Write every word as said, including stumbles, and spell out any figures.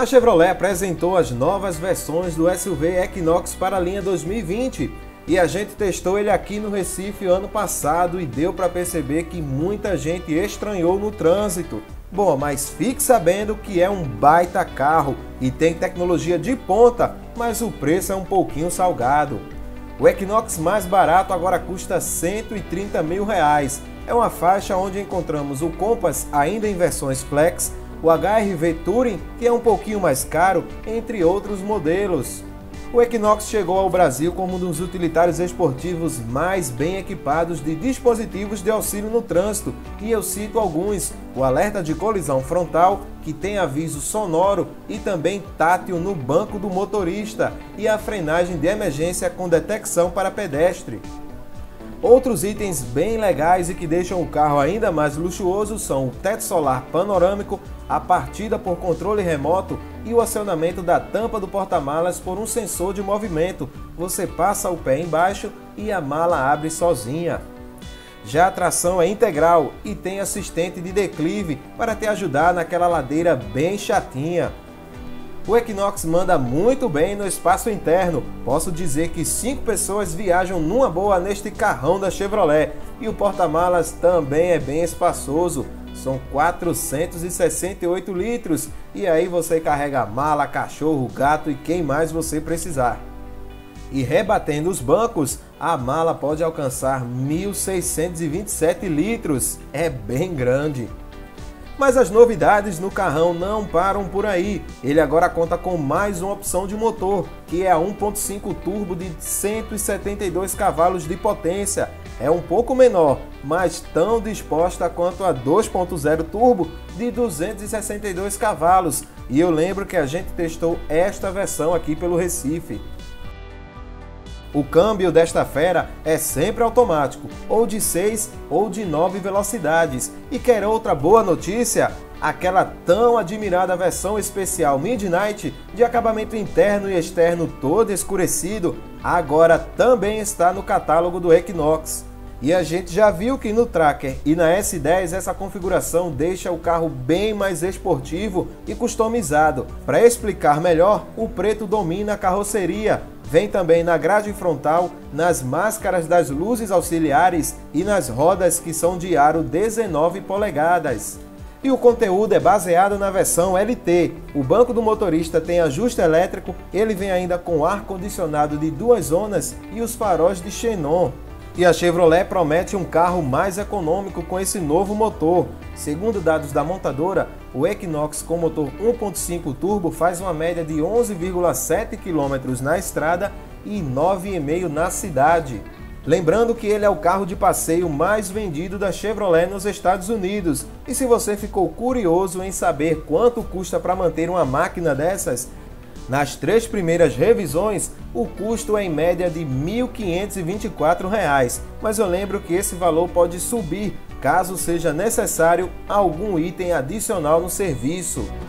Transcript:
Chevrolet apresentou as novas versões do S U V Equinox para a linha dois mil e vinte e a gente testou ele aqui no Recife ano passado e deu para perceber que muita gente estranhou no trânsito. Bom, mas fique sabendo que é um baita carro e tem tecnologia de ponta, mas o preço é um pouquinho salgado. O Equinox mais barato agora custa cento e trinta mil reais. É uma faixa onde encontramos o Compass ainda em versões Flex, o H R V Touring, que é um pouquinho mais caro, entre outros modelos. O Equinox chegou ao Brasil como um dos utilitários esportivos mais bem equipados de dispositivos de auxílio no trânsito, e eu cito alguns: o alerta de colisão frontal, que tem aviso sonoro e também tátil no banco do motorista, e a frenagem de emergência com detecção para pedestre. Outros itens bem legais e que deixam o carro ainda mais luxuoso são o teto solar panorâmico, a partida por controle remoto e o acionamento da tampa do porta-malas por um sensor de movimento. Você passa o pé embaixo e a mala abre sozinha. Já a tração é integral e tem assistente de declive para te ajudar naquela ladeira bem chatinha. O Equinox manda muito bem no espaço interno. Posso dizer que cinco pessoas viajam numa boa neste carrão da Chevrolet. E o porta-malas também é bem espaçoso. São quatrocentos e sessenta e oito litros. E aí você carrega mala, cachorro, gato e quem mais você precisar. E rebatendo os bancos, a mala pode alcançar mil seiscentos e vinte e sete litros. É bem grande. Mas as novidades no carrão não param por aí. Ele agora conta com mais uma opção de motor, que é a um ponto cinco turbo de cento e setenta e dois cavalos de potência. É um pouco menor, mas tão disposta quanto a dois ponto zero turbo de duzentos e sessenta e dois cavalos. E eu lembro que a gente testou esta versão aqui pelo Recife. O câmbio desta fera é sempre automático, ou de seis ou de nove velocidades. E quer outra boa notícia? Aquela tão admirada versão especial Midnight, de acabamento interno e externo todo escurecido, agora também está no catálogo do Equinox. E a gente já viu que no Tracker e na S dez essa configuração deixa o carro bem mais esportivo e customizado. Para explicar melhor, o preto domina a carroceria. Vem também na grade frontal, nas máscaras das luzes auxiliares e nas rodas que são de aro dezenove polegadas. E o conteúdo é baseado na versão L T. O banco do motorista tem ajuste elétrico, ele vem ainda com ar-condicionado de duas zonas e os faróis de xenon. E a Chevrolet promete um carro mais econômico com esse novo motor. Segundo dados da montadora, o Equinox com motor um ponto cinco turbo faz uma média de onze vírgula sete quilômetros na estrada e nove vírgula cinco na cidade. Lembrando que ele é o carro de passeio mais vendido da Chevrolet nos Estados Unidos. E se você ficou curioso em saber quanto custa para manter uma máquina dessas, nas três primeiras revisões, o custo é em média de mil quinhentos e vinte e quatro reais, mas eu lembro que esse valor pode subir caso seja necessário algum item adicional no serviço.